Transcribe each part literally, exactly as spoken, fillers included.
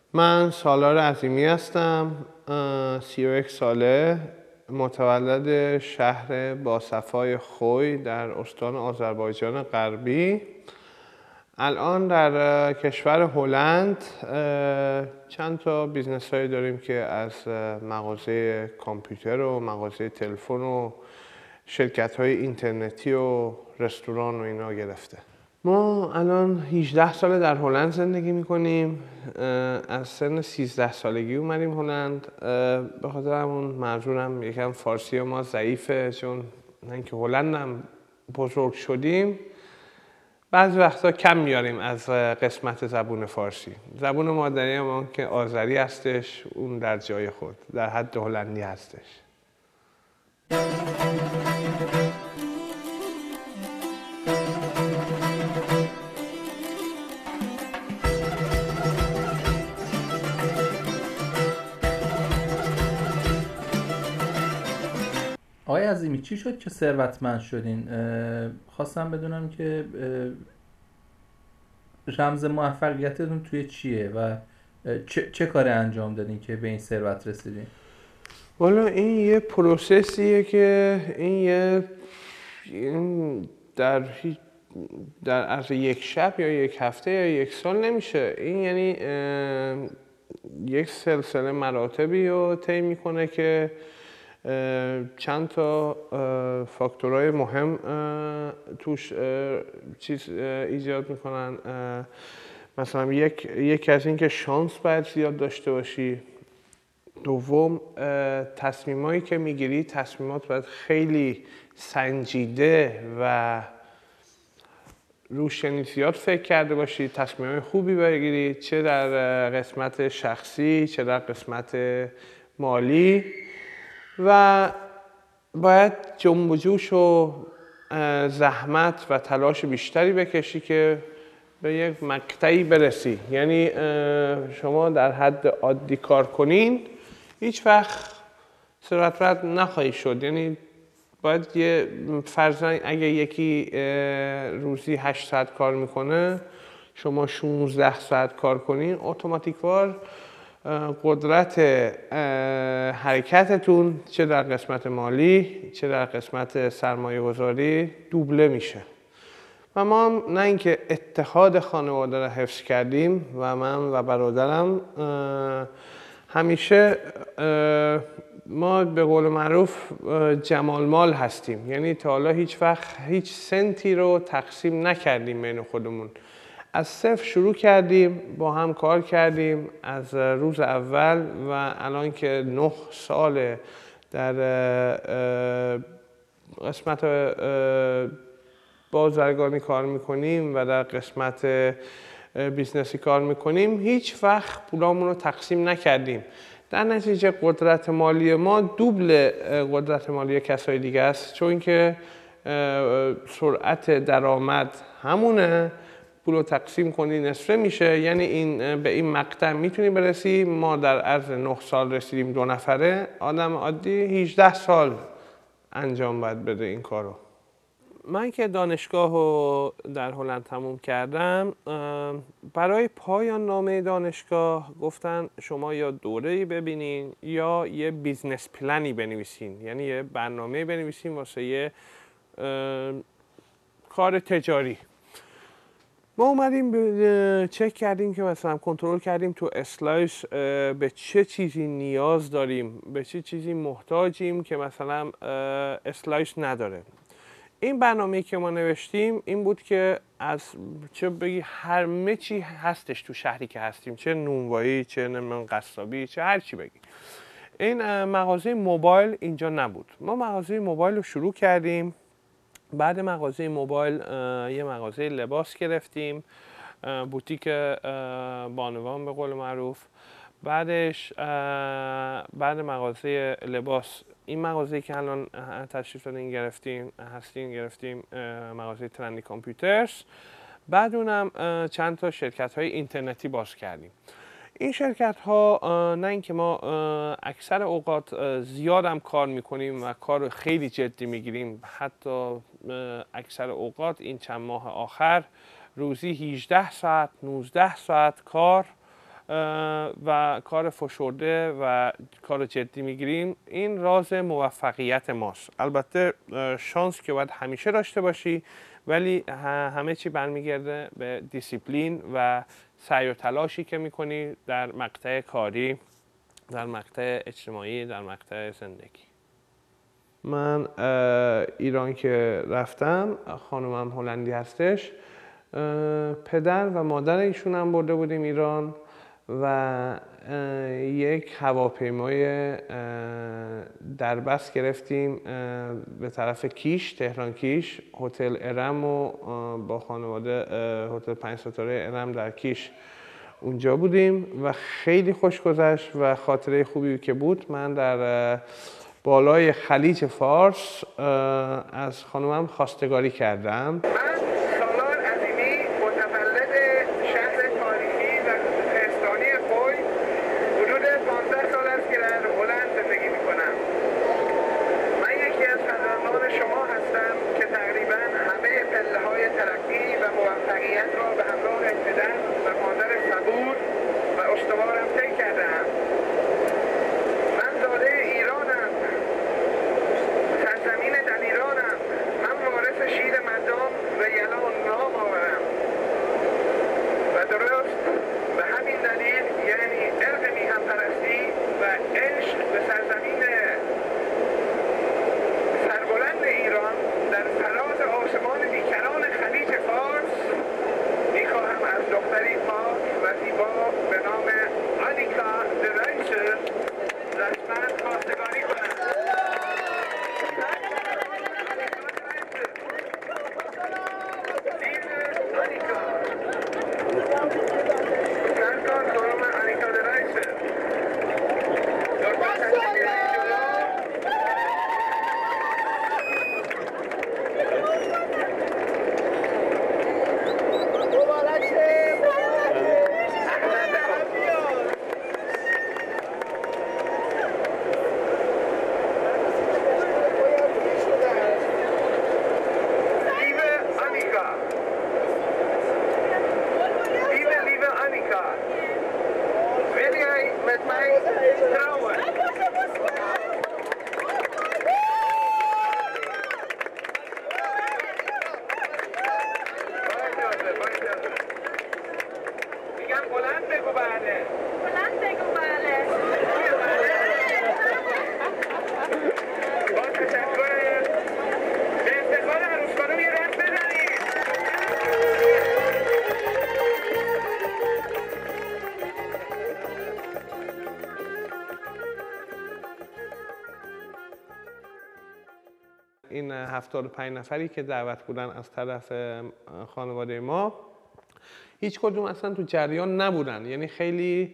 من سالار عظیمی هستم، سی و یک ساله، متولد شهر باصفای خوی در استان آذربایجان غربی. الان در کشور هلند چند تا بیزنس هایی داریم که از مغازه کامپیوتر و مغازه تلفن و شرکت های اینترنتی و رستوران و اینا گرفته. ما الان هجده ساله در هلند زندگی میکنیم. از سن سیزده سالگی اومدیم هلند. به خاطر همون منظورم یکم فارسی ما ضعیفه، چون نه اینکه هلندم بزرگ شدیم، بعضی وقتا کم میاریم از قسمت زبون فارسی. زبون مادری ما که آذری هستش، اون در جای خود در حد هلندی هستش. آقای عظیمی، چی شد که ثروتمند شدین؟ خواستم بدونم که رمز موفقیتتون توی چیه و چه, چه کار انجام دادین که به این ثروت رسیدین؟ والا این یه پروسسیه که این یه این در در عرض یک شب یا یک هفته یا یک سال نمیشه. این یعنی یک سلسله مراتبی رو طی میکنه که چند تا فاکتورهای مهم توش چیز ایجاد میکنن. مثلا یک یکی از این که شانس باید زیاد داشته باشی. دوم، تصمیمایی که میگیری تصمیمات باید خیلی سنجیده و روش یعنی زیاد فکر کرده باشی، تصمیمای خوبی بگیری، چه در قسمت شخصی چه در قسمت مالی، و باید جنب و جوش و زحمت و تلاش بیشتری بکشی که به یک مقطعی برسی. یعنی شما در حد عادی کار کنین هیچ وقت ثروتمند نخواهی شد. یعنی باید یه فرضاً اگه یکی روزی هشت ساعت کار میکنه، شما شانزده ساعت کار کنین، اتوماتیکوار قدرت حرکتتون چه در قسمت مالی چه در قسمت سرمایه گذاری دوبله میشه. و ما نه اینکه اتحاد خانواده را حفظ کردیم و من و برادرم همیشه ما به قول معروف جمال مال هستیم. یعنی تا حالا هیچ وقت هیچ سنتی رو تقسیم نکردیم بین خودمون. از صفر شروع کردیم، با هم کار کردیم از روز اول و الان که نه سال در قسمت بازرگانی کار میکنیم و در قسمت بیزنسی کار میکنیم، هیچ وقت پولامون رو تقسیم نکردیم. در نتیجه قدرت مالی ما دوبل قدرت مالی کسای دیگه است، چون که سرعت درآمد همونه، پول رو تقسیم کنی نصفه میشه. یعنی این به این مقطع میتونی برسی. ما در عرض نه سال رسیدیم، دو نفره، آدم عادی هجده سال انجام باید بده این کارو. من که دانشگاه رو در هلند تموم کردم، برای پایان نامه دانشگاه گفتن شما یا دوره‌ای ببینین یا یه بیزنس پلنی بنویسین، یعنی یه برنامه بنویسین واسه یه کار تجاری. ما اومدیم چک کردیم که مثلا کنترل کردیم تو اسلایس به چه چیزی نیاز داریم، به چه چیزی محتاجیم که مثلا اسلایس نداره. این برنامه‌ای که ما نوشتیم این بود که از چه بگی همه چی هستش تو شهری که هستیم، چه نونوایی چه نمیدونم قصابی چه هر چی بگی. این مغازه موبایل اینجا نبود. ما مغازه موبایل رو شروع کردیم. بعد مغازه موبایل یه مغازه لباس گرفتیم، بوتیک بانوان به قول معروف. بعدش بعد مغازه لباس، این مغازه‌ای که الان تشریف دادین گرفتیم هستین گرفتیم مغازه ترندی کامپیوترز. بعد اونم چند تا شرکت های اینترنتی باز کردیم. این شرکت ها نه اینکه ما اکثر اوقات زیاد هم کار میکنیم و کار خیلی جدی میگیریم، حتی اکثر اوقات این چند ماه آخر روزی هجده ساعت نوزده ساعت کار و کار فشرده و کار جدی میگیریم، این راز موفقیت ماست. البته شانس که باید همیشه داشته باشی، ولی همه چی برمیگرده به دیسیپلین و سعی و تلاشی که میکنی در مقطع کاری، در مقطع اجتماعی، در مقطع زندگی. من ایران که رفتم، خانومم هلندی هستش، پدر و مادر ایشون هم برده بودیم ایران و یک هواپیمای دربست گرفتیم به طرف کیش، تهران کیش، هتل ارم و با خانواده هتل پنج ستاره ارم در کیش اونجا بودیم و خیلی خوش گذشت و خاطره خوبی که بود. من در بالای خلیج فارس از خانومم خواستگاری کردم. این هفتاد و پنج نفری که دعوت بودن از طرف خانواده ما هیچ کدوم اصلا تو جریان نبودن، یعنی خیلی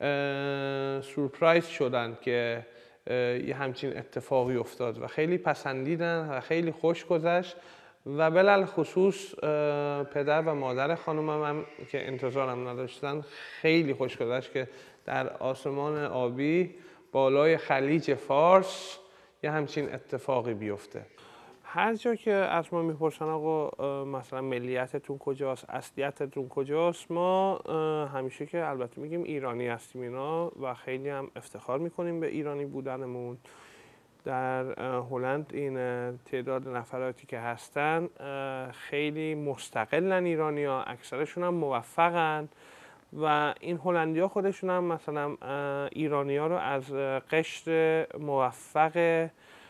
سورپرایز شدن که یه همچین اتفاقی افتاد و خیلی پسندیدن و خیلی خوش گذشت و بلال خصوص پدر و مادر خانومم هم که انتظارم نداشتن خیلی خوش گذشت که در آسمان آبی بالای خلیج فارس یه همچین اتفاقی بیفته. هر جا که از ما میپرسن آقا مثلا ملیتتون کجاست، اصلیتتون کجاست، ما همیشه که البته میگیم ایرانی هستیم اینا و خیلی هم افتخار میکنیم به ایرانی بودنمون. در هلند این تعداد نفراتی که هستن خیلی مستقلن ایرانی‌ها، اکثرشون هم موفقن و این هلندی‌ها خودشون هم مثلا ایرانی‌ها رو از قشر موفق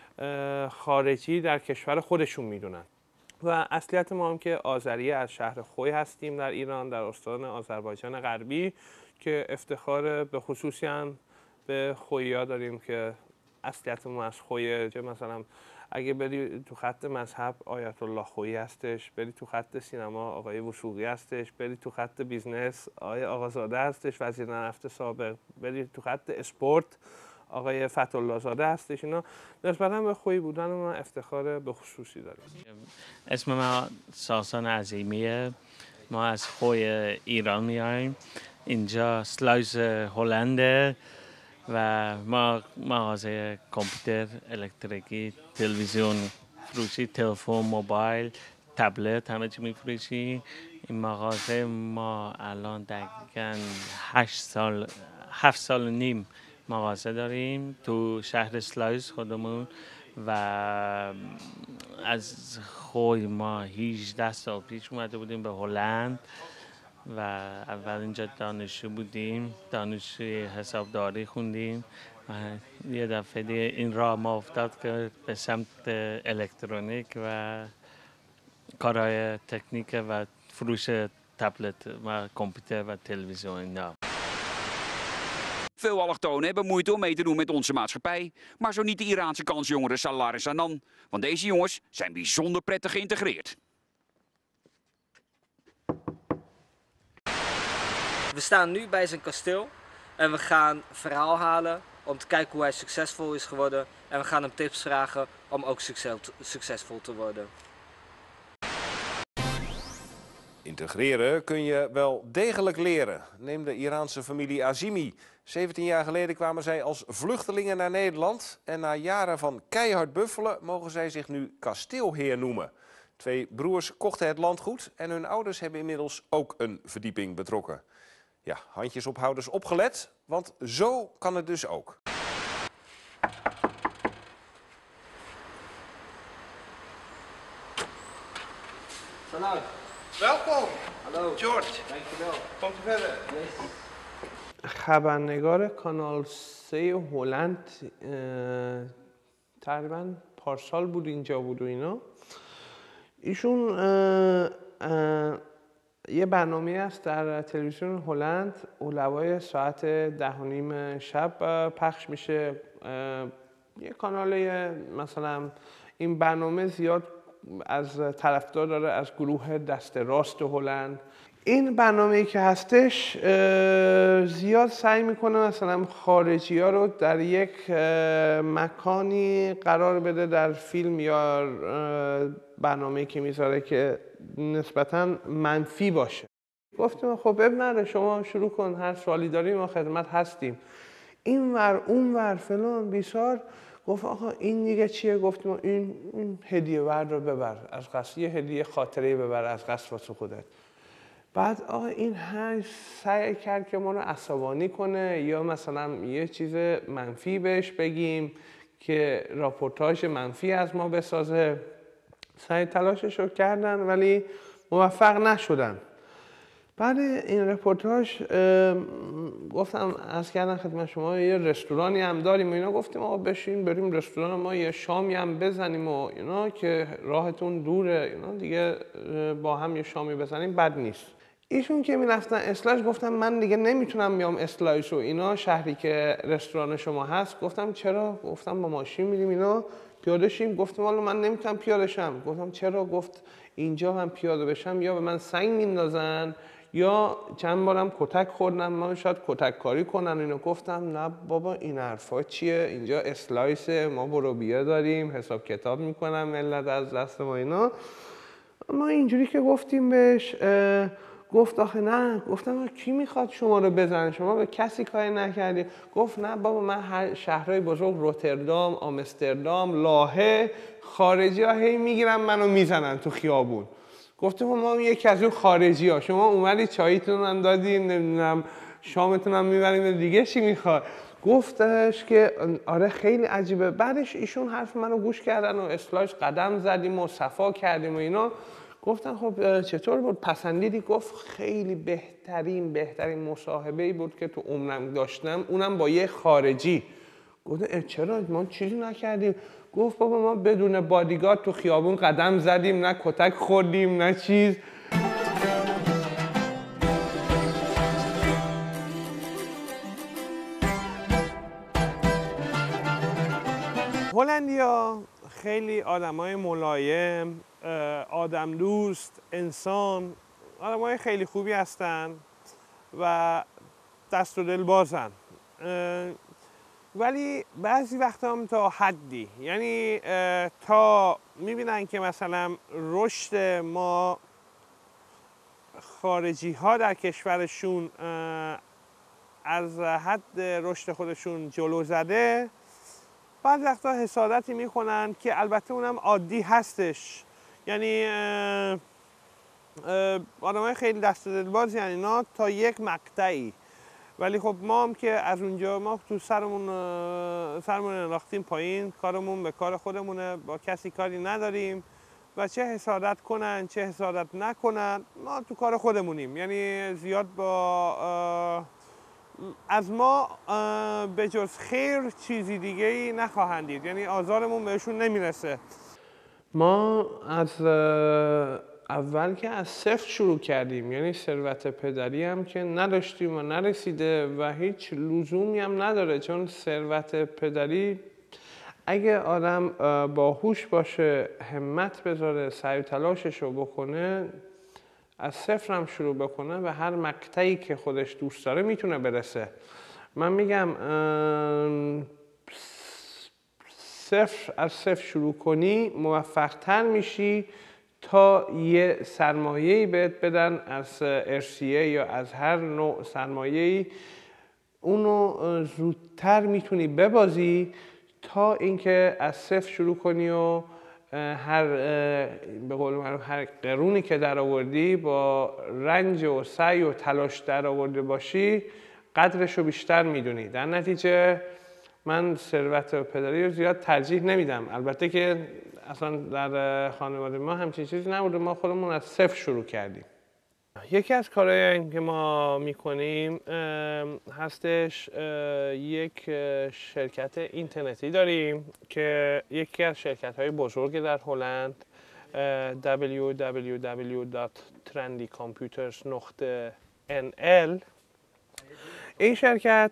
خارجی در کشور خودشون میدونن و اصلیت ما هم که آذریه از شهر خوی هستیم در ایران، در استان آذربایجان غربی که افتخار به خصوصی هم به خوی‌ها داریم که اصلیت ما از خویه. مثلا اگه بری تو خط مذهب آیت الله خویی هستش، بری تو خط سینما آقای وثوقی هستش، بری تو خط بیزنس آقای آقازاده هستش وزیر نفت سابق، بری تو خط اسپورت آقای فتح‌الله زاده هستش. اینا نسبتاً به خویی بودن ما افتخار به خصوصی داریم. اسم ما ساسان عظیمیه، ما از خوی ایران میایم، اینجا سلایز هلنده و ما مغازه کامپیوتر، الکتریکی، تلویزیون، فروشی تلفن، موبایل، تبلت همه چی میفروشیم. این مغازه ما الان دقیقاً هشت سال هفت سال و نیم مغازه داریم تو شهر سلایز خودمون و از خوی ما هجده سال پیش اومده بودیم به هلند و اول اینجا دانشجو بودیم، دانشجوی حسابداری خوندیم و یه دفعه دیگه این راه ما افتاد که به سمت الکترونیک و کارهای تکنیک و فروش تبلت و کامپیوتر و تلویزیون اینا. Veel allochtonen hebben moeite om mee te doen met onze maatschappij, maar zo niet de Iraanse kansjongeren Salar en Sanan. Want deze jongens zijn bijzonder prettig geïntegreerd. We staan nu bij zijn kasteel en we gaan verhaal halen om te kijken hoe hij succesvol is geworden. En we gaan hem tips vragen om ook succes, succesvol te worden. Integreren kun je wel degelijk leren. Neem de Iraanse familie Azimi. zeventien jaar geleden kwamen zij als vluchtelingen naar Nederland. En na jaren van keihard buffelen mogen zij zich nu kasteelheer noemen. Twee broers kochten het landgoed en hun ouders hebben inmiddels ook een verdieping betrokken. Ja, handjes ophouders opgelet, want zo kan het dus ook. Salam. Welkom. Hallo. George. Dankjewel. Komt u verder. Yes. خبرنگار کانال سه هلند تقریبا پارسال بود اینجا بود و اینا. ایشون اه، اه، یه برنامه است در تلویزیون هلند اولوای ساعت ده و نیم شب پخش میشه. یه کانال مثلا این برنامه زیاد از طرفدار داره از گروه دست راست هلند. این برنامه‌ای که هستش زیاد سعی میکنه مثلا خارجی ها رو در یک مکانی قرار بده در فیلم یا برنامه‌ای که میذاره که نسبتاً منفی باشه. گفتیم خب اب نره، شما شروع کن، هر سوالی داری ما خدمت هستیم. این ور اون ور فلان بیسار. گفت آقا این دیگه چیه؟ گفتیم این, این هدیه ور رو ببر از قصد، یه هدیه خاطره ببر از قصد واسه خودت. بعد آقا این هر سعی کرد که ما رو عصبانی کنه یا مثلا یه چیز منفی بهش بگیم که راپورتاژ منفی از ما بسازه. سعی تلاشش رو کردن ولی موفق نشدن. بعد این رپورتاژ گفتم از کردن خدمت شما یه رستورانی هم داریم و اینا. گفتیم آقا بشین بریم رستوران ما یه شامی هم بزنیم و اینا که راهتون دوره اینا دیگه با هم یه شامی بزنیم بد نیست. ایشون که میرفتن اسلایش گفتم من دیگه نمیتونم بیام اسلایش و اینا شهری که رستوران شما هست. گفتم چرا؟ گفتم با ماشین میریم اینا پیاده شیم. گفتم والا من نمیتونم پیاده شم. گفتم چرا؟ گفت اینجا هم پیاده بشم یا به من سنگ میندازن یا چند بارم کتک خوردم، ما شاید کتک کاری کنن اینو. گفتم نه بابا این حرفا چیه؟ اینجا اسلایس ما برو بیا داریم، حساب کتاب میکنن ملت از دست ما اینا. ما اینجوری که گفتیم بهش گفت آخه نه. گفتم کی میخواد شما رو بزنه؟ شما به کسی کاری نکردی. گفت نه بابا من هر شهرهای بزرگ روتردام، آمستردام، لاهه خارجی ها هی میگیرن منو میزنن تو خیابون. گفتم ما یکی از اون خارجی ها، شما اومدی چاییتون هم دادیم نمیدونم شامتون هم میبریم دیگه چی میخواد؟ گفتش که آره خیلی عجیبه. بعدش ایشون حرف منو گوش کردن و اسلایش قدم زدیم و صفا کردیم و اینا. گفتن خب چطور بود؟ پسندیدی؟ گفت خیلی بهترین بهترین مصاحبه‌ای بود که تو عمرم داشتم، اونم با یه خارجی. گفتم چرا ما چیزی نکردیم؟ گفت بابا ما بدون بادیگارد تو خیابون قدم زدیم، نه کتک خوردیم نه چیز. هلندیا خیلی آدمای ملایم، آدم دوست، انسان، آدمای خیلی خوبی هستن و دست و دل بازن. ولی بعضی وقتا هم تا حدی، یعنی تا میبینن که مثلا رشد ما خارجی ها در کشورشون از حد رشد خودشون جلو زده، بعضی وقتا حسادتی میکنن که البته اونم عادی هستش یعنی آدمای خیلی دست دلباز یعنی اینا تا یک مقطعی، ولی خب ما هم که از اونجا ما تو سرمون سرمون انداختیم پایین، کارمون به کار خودمونه، با کسی کاری نداریم و چه حسادت کنن چه حسادت نکنن ما تو کار خودمونیم. یعنی زیاد با از ما به جز خیر چیزی دیگه ای نخواهند دید، یعنی آزارمون بهشون نمیرسه. ما از اول که از صفر شروع کردیم، یعنی ثروت پدری هم که نداشتیم و نرسیده و هیچ لزومی هم نداره، چون ثروت پدری اگه آدم باهوش باشه، همت بذاره، سعی و تلاشش رو بکنه، از صفر هم شروع بکنه و هر مقطعی که خودش دوست داره میتونه برسه. من میگم صفر از صفر شروع کنی موفق تر میشی تا یه سرمایه‌ای بهت بدن از ارسیه یا از هر نوع سرمایه‌ای، اونو زودتر میتونی ببازی تا اینکه از صفر شروع کنی و هر به قول معروف هر قرونی که در آوردی با رنج و سعی و تلاش در آورده باشی قدرش رو بیشتر میدونی. در نتیجه من ثروت پدری رو زیاد ترجیح نمیدم. البته که اصلا در خانواده ما همچین چیزی نبوده، ما خودمون از صفر شروع کردیم. یکی از کارهایی که ما میکنیم هستش، یک شرکت اینترنتی داریم که یکی از شرکت های بزرگ در هلند، دبلیو دبلیو دبلیو دات ترندی کامپیوترز نقطه ان ال. این شرکت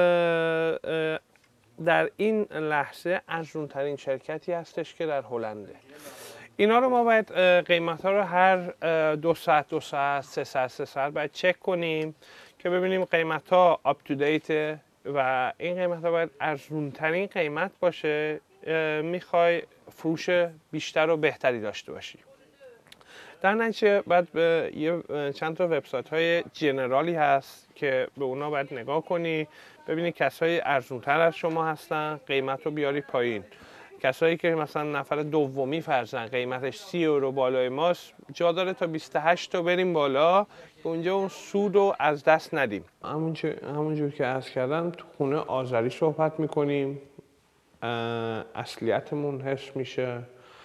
در این لحظه ارزان‌ترین شرکتی هستش که در هلنده. اینا رو ما باید قیمت ها رو هر دو ساعت دو ساعت سه ساعت سه ساعت باید چک کنیم که ببینیم قیمت ها آپ تو دیت و این قیمت ها باید ارزان‌ترین قیمت باشه میخوای فروش بیشتر و بهتری داشته باشی. در نتیجه باید به یه چند تا وبسایت های جنرالی هست که به اونا باید نگاه کنی، ببینی کسایی ارزان‌تر از شما هستن، قیمت رو بیاری پایین. کسایی که مثلا نفر دومی فرضاً قیمتش سی یورو بالای ماست، جا داره تا بیست و هشت تا بریم بالا که اونجا اون سود رو از دست ندیم. همونجور, همونجور که عرض کردم تو خونه آذری صحبت میکنیم، اصلیتمون حس میشه.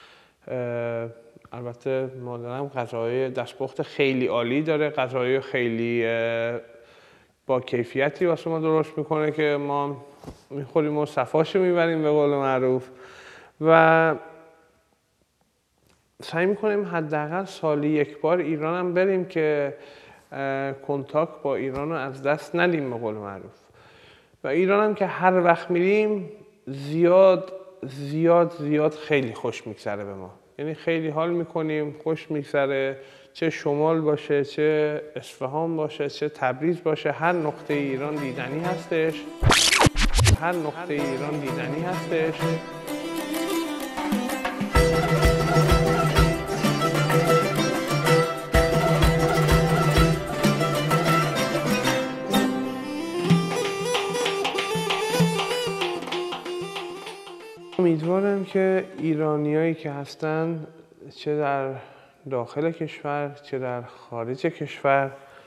البته مادرم غذاهای دستپخت خیلی عالی داره، غذاهای خیلی با کیفیتی واسه ما درست میکنه که ما میخوریم و صفاشو میبریم به قول معروف و سعی میکنیم حداقل سالی یک بار ایران هم بریم که کنتاکت با ایران رو از دست ندیم به قول معروف. و ایران هم که هر وقت میریم زیاد زیاد زیاد خیلی خوش میگذره به ما، یعنی خیلی حال میکنیم، خوش میگذره، چه شمال باشه، چه اصفهان باشه، چه تبریز باشه، هر نقطه ایران دیدنی هستش، هر نقطه ایران دیدنی هستش. امیدوارم که ایرانیایی که هستن چه در داخل کشور چه در خارج کشور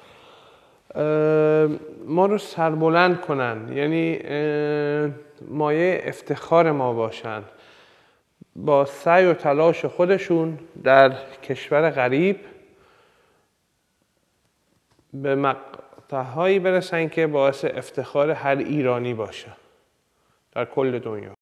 ما رو سربلند کنن، یعنی مایه افتخار ما باشن، با سعی و تلاش خودشون در کشور غریب به مقطع‌هایی برسن که باعث افتخار هر ایرانی باشه در کل دنیا.